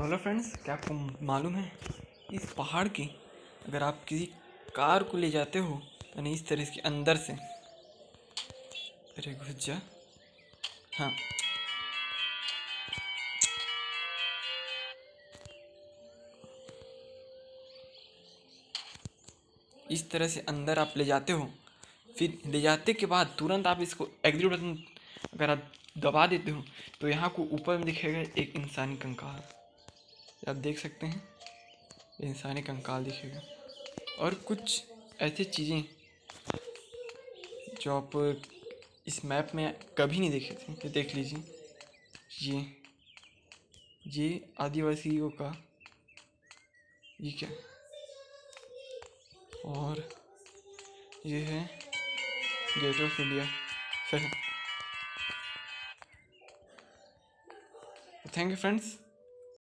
तो hello friends, क्या आपको मालूम है इस पहाड़ की अगर आप किसी कार को ले जाते हो यानी इस तरह इसके अंदर से, अरे घुस जा, हाँ, इस तरह से अंदर आप ले जाते हो। फिर ले जाते के बाद तुरंत आप इसको एग्जिट बटन अगर आप दबा देते हो तो यहाँ को ऊपर में दिखेगा एक इंसानी कंकाल। आप देख सकते हैं, ये इंसानी कंकाल दिखेगा और कुछ ऐसी चीज़ें जो आप इस मैप में कभी नहीं देखे थे। ये देख लीजिए, ये आदिवासियों का ये क्या, और ये है gate of India. Thank you friends.